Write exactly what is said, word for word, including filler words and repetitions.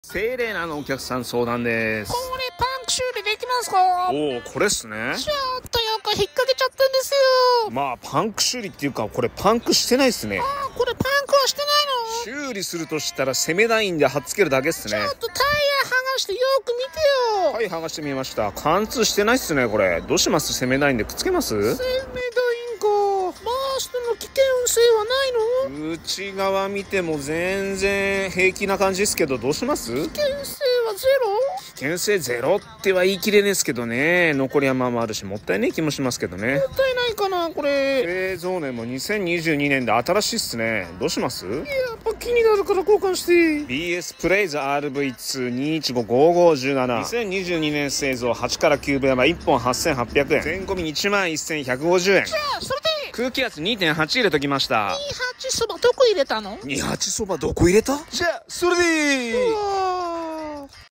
セレナのお客さん相談です。 これパンク修理できますか？ おお、これっすね。 ちょっとよく引っ掛けちゃったんですよ。 まあパンク修理っていうか、これパンクしてないっすね。 ああ、これパンクはしてないの？修理するとしたらセメダインで貼っつけるだけっすね。 の？ちょっとタイヤ剥がしてよく見てよ。 はい、剥がしてみました。貫通してないっすね。これどうします？セメダインでくっつけます？ セメダインか。バーストの危険性はないの？ 内側見ても全然平気な感じですけど、どうします？ 危険性はゼロ？ 危険性ゼロっては言い切れねえですけどね。残りはまあまああるし、もったいねえ気もしますけどね。 もったいないかなこれ。 製造年もにせんにじゅうにねんで新しいっすね。どうします？ やっぱ気になるから交換して。 ビーエス プレイズ アールブイツーにいちごごごいちなな にせんにじゅうにねん製造はちからきゅうぶ山いっぽんはっせんはっぴゃくえん、税込みいちまんせんひゃくごじゅうえん。 じゃあそれで空気圧 にてんはち 入れときました。 にじゅうはちそばどこ入れたの？ にじゅうはちそばどこ入れた？じゃあそれでー。 うわ